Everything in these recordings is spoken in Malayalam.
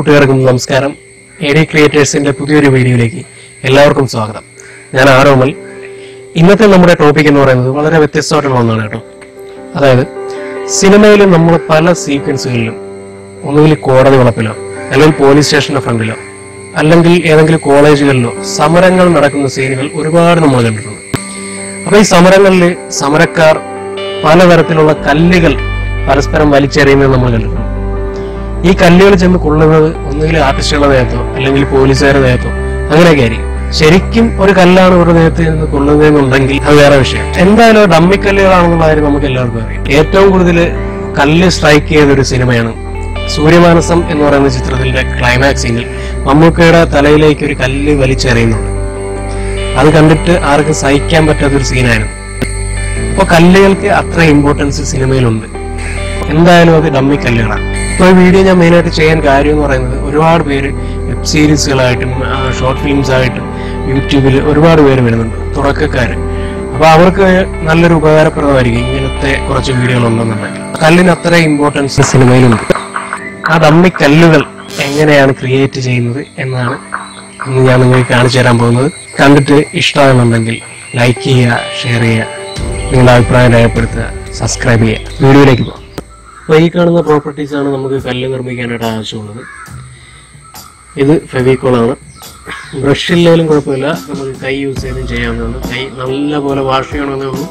കൂട്ടുകാർക്കും നമസ്കാരം. എഡി ക്രിയേറ്റേഴ്സിന്റെ പുതിയൊരു വീഡിയോയിലേക്ക് എല്ലാവർക്കും സ്വാഗതം. ഞാൻ ആരോമൽ. ഇന്നത്തെ നമ്മുടെ ടോപ്പിക് എന്ന് പറയുന്നത് വളരെ വ്യത്യസ്തമായിട്ടുള്ള ഒന്നാണ് കേട്ടോ. അതായത് സിനിമയിൽ നമ്മൾ പല സീക്വൻസുകളിലും ഒന്നുകിൽ കോടതി വളപ്പിലോ അല്ലെങ്കിൽ പോലീസ് സ്റ്റേഷന്റെ ഫ്രണ്ടിലോ അല്ലെങ്കിൽ ഏതെങ്കിലും കോളേജുകളിലോ സമരങ്ങൾ നടക്കുന്ന സീനുകൾ ഒരുപാട് നമ്മൾ കണ്ടിട്ടുണ്ട്. അപ്പൊ ഈ സമരങ്ങളിൽ സമരക്കാർ പലതരത്തിലുള്ള കല്ലുകൾ പരസ്പരം വലിച്ചെറിയുന്നത് നമ്മൾ കണ്ടിട്ടുണ്ട്. ഈ കല്ലുകൾ ചെന്ന് കൊള്ളുന്നത് ഒന്നുകിൽ ആർട്ടിസ്റ്റുകളുടെ ദേഹത്തോ അല്ലെങ്കിൽ പോലീസുകാരുടെ ദേഹത്തോ അങ്ങനെയൊക്കെ ആയിരിക്കും. ശരിക്കും ഒരു കല്ലാണ് ഒരു ദേഹത്ത് നിന്ന് കൊള്ളുന്നതെന്നുണ്ടെങ്കിൽ അത് വേറെ വിഷയം. എന്തായാലും ഡമ്മിക്കല്ലുകളാണെന്നുള്ള കാര്യം നമുക്ക് എല്ലാവർക്കും അറിയാം. ഏറ്റവും കൂടുതൽ കല്ല് സ്ട്രൈക്ക് ചെയ്ത ഒരു സിനിമയാണ് സൂര്യമാനസം എന്ന് പറയുന്ന ചിത്രത്തിന്റെ ക്ലൈമാക്സ് സീനിൽ മമ്മൂക്കയുടെ തലയിലേക്ക് ഒരു കല്ല് വലിച്ചെറിയുന്നുണ്ട്. അത് കണ്ടിട്ട് ആർക്കും സഹിക്കാൻ പറ്റാത്തൊരു സീനായിരുന്നു. അപ്പൊ കല്ലുകൾക്ക് അത്ര ഇമ്പോർട്ടൻസ് സിനിമയിലുണ്ട്. എന്തായാലും അത് ഡമ്മിക്കല്ലുകളാണ്. ഇപ്പോൾ ഈ വീഡിയോ ഞാൻ മെയിനായിട്ട് ചെയ്യാൻ കാര്യം എന്ന് പറയുന്നത് ഒരുപാട് പേര് വെബ് സീരീസുകളായിട്ടും ഷോർട്ട് ഫിലിംസ് ആയിട്ടും യൂട്യൂബിൽ ഒരുപാട് പേര് വരുന്നുണ്ട്, തുടക്കക്കാര്. അപ്പൊ അവർക്ക് നല്ലൊരു ഉപകാരപ്രദമായിരിക്കും ഇങ്ങനത്തെ കുറച്ച് വീഡിയോകൾ ഉണ്ടെന്നുണ്ടെങ്കിൽ. കല്ലിന് അത്ര ഇമ്പോർട്ടൻസ് സിനിമയിലുണ്ട്. ആ ഡമ്മിക്കല്ലുകൾ എങ്ങനെയാണ് ക്രിയേറ്റ് ചെയ്യുന്നത് എന്നാണ് ഇന്ന് ഞാൻ നിങ്ങൾക്ക് കാണിച്ചു തരാൻ പോകുന്നത്. കണ്ടിട്ട് ഇഷ്ടമാണെന്നുണ്ടെങ്കിൽ ലൈക്ക് ചെയ്യുക, ഷെയർ ചെയ്യുക, നിങ്ങളുടെ അഭിപ്രായം രേഖപ്പെടുത്തുക, സബ്സ്ക്രൈബ് ചെയ്യുക. വീഡിയോയിലേക്ക് പോകാം. അപ്പോൾ ഈ കാണുന്ന പ്രോപ്പർട്ടീസ് ആണ് നമുക്ക് കല്ല് നിർമ്മിക്കാനായിട്ട് ആവശ്യമുള്ളത്. ഇത് ഫെവിക്കോളാണ്. ബ്രഷ് ഇല്ലെങ്കിലും കുഴപ്പമില്ല, നമുക്ക് കൈ യൂസ് ചെയ്തും ചെയ്യാവുന്നതാണ്. കൈ നല്ല പോലെ വാഷ് ചെയ്യണമെന്നേ ഉള്ളൂ.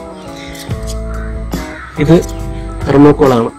ഇത് തെർമോക്കോളാണ്.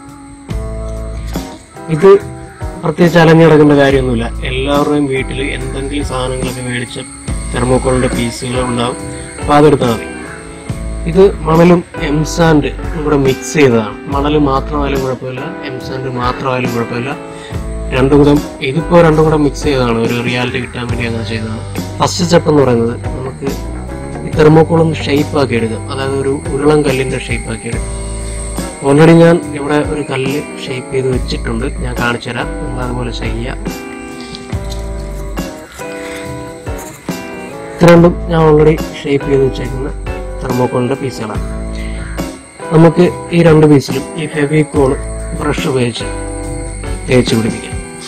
ഇത് പ്രത്യേകിച്ച് അലഞ്ഞു കിടക്കേണ്ട കാര്യമൊന്നുമില്ല. എല്ലാവരുടെയും വീട്ടിൽ എന്തെങ്കിലും സാധനങ്ങളൊക്കെ മേടിച്ച തെർമോക്കോളിന്റെ പീസുകൾ ഉണ്ടാവും. അപ്പോൾ അതെടുത്താൽ മതി. ഇത് മണലും എംസാൻഡ് കൂടെ മിക്സ് ചെയ്തതാണ്. മണൽ മാത്രമായാലും കുഴപ്പമില്ല, എംസാൻഡ് മാത്രമായാലും കുഴപ്പമില്ല. ഇതിപ്പോ രണ്ടും കൂടെ മിക്സ് ചെയ്തതാണ്, ഒരു റിയാലിറ്റി കിട്ടാൻ വേണ്ടി അങ്ങനെ ചെയ്തതാണ്. ഫസ്റ്റ് സ്റ്റെപ്പ് എന്ന് പറയുന്നത് നമുക്ക് ഈ തെർമോക്കോളൊന്ന് ഷേപ്പ് ആക്കി എടുക്കാം. അതായത് ഒരു ഉരുളം കല്ലിന്റെ ഷേപ്പ് ആക്കി എടുക്കാം. ഓൾറെഡി ഞാൻ ഇവിടെ ഒരു കല്ല് ഷേപ്പ് ചെയ്ത് വെച്ചിട്ടുണ്ട്, ഞാൻ കാണിച്ചു തരാം. നിങ്ങൾ അതുപോലെ ചെയ്യുക. ഇത് രണ്ടും ഞാൻ ഓൾറെഡി ഷേപ്പ് ചെയ്ത് വെച്ചേക്കുന്ന തെർമോക്കോളിന്റെ പീസുകളാണ്. നമുക്ക് ഈ രണ്ട് പീസിലും ഈ ഫെവിക്കോൾ ബ്രഷ് ഉപയോഗിച്ച് തേച്ച് പിടിപ്പിക്കാം.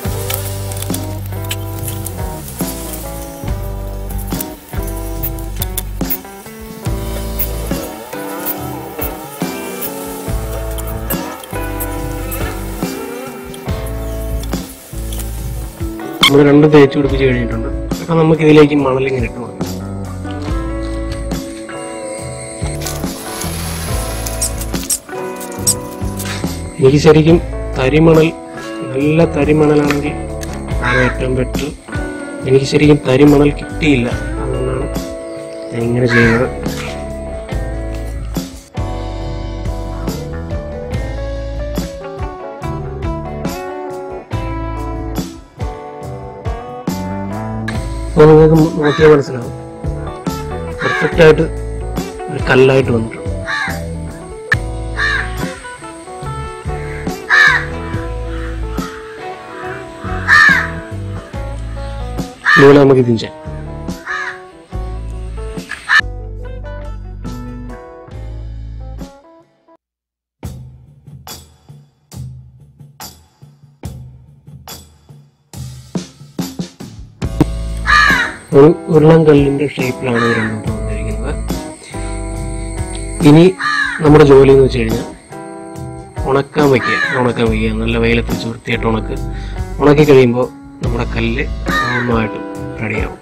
നമ്മൾ രണ്ട് തേച്ച് പിടിപ്പിച്ച് കഴിഞ്ഞിട്ടുണ്ട്. അപ്പൊ നമുക്ക് ഇതിലേക്ക് മണലിങ്ങനെ ഇട്ട് കൊടുക്കാം. എനിക്ക് ശരിക്കും തരിമണൽ, നല്ല തരിമണലാണെങ്കിൽ ആണ് ഏറ്റവും ബെറ്റർ. എനിക്ക് ശരിക്കും തരിമണൽ കിട്ടിയില്ല, അതുകൊണ്ടാണ് ഞാൻ ഇങ്ങനെ ചെയ്യുന്നത്. അപ്പോൾ നിങ്ങൾക്ക് നോക്കിയാൽ മനസ്സിലാവും പെർഫെക്റ്റായിട്ട് ഒരു കല്ലായിട്ട് വന്നിട്ടുണ്ട്. ഇതുപോലെ നമുക്ക് ഇതും ചെയ്യാം. ഒരു ഉരുളം കല്ലിന്റെ ഷേപ്പിലാണ് ഇത് രണ്ടും വന്നിരിക്കുന്നത്. ഇനി നമ്മുടെ ജോലി എന്ന് വെച്ച് കഴിഞ്ഞാൽ ഉണക്കാൻ വയ്ക്കുക. നല്ല വെയിലത്ത് വെച്ച് വൃത്തിയായിട്ട് ഉണക്കി കഴിയുമ്പോൾ നമ്മുടെ കല്ല് പൂർണ്ണമായിട്ടും റെഡിയാവും.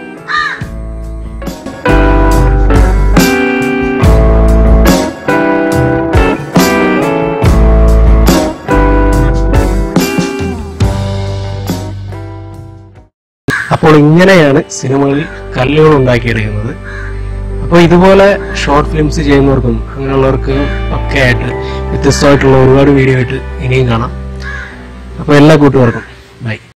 അപ്പോൾ ഇങ്ങനെയാണ് സിനിമകളിൽ കല്ലുകൾ ഉണ്ടാക്കിയെടുക്കുന്നത്. അപ്പോൾ ഇതുപോലെ ഷോർട്ട് ഫിലിംസ് ചെയ്യുന്നവർക്കും അങ്ങനെയുള്ളവർക്കും ഒക്കെ ആയിട്ട് വ്യത്യസ്തമായിട്ടുള്ള ഒരുപാട് വീഡിയോ ആയിട്ട് ഇനിയും കാണാം. അപ്പോൾ എല്ലാ കൂട്ടുകാർക്കും ബൈ.